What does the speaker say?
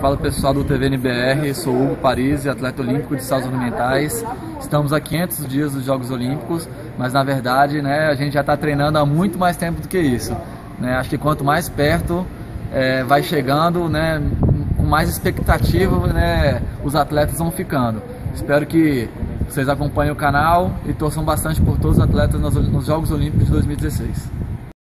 Fala pessoal do TVNBR, sou Hugo Paris, atleta olímpico de saltos ornamentais. Estamos a 500 dias dos Jogos Olímpicos, mas na verdade, né, a gente já está treinando há muito mais tempo do que isso. Né? Acho que quanto mais perto vai chegando, né, com mais expectativa, né, os atletas vão ficando. Espero que vocês acompanhem o canal e torçam bastante por todos os atletas nos Jogos Olímpicos de 2016.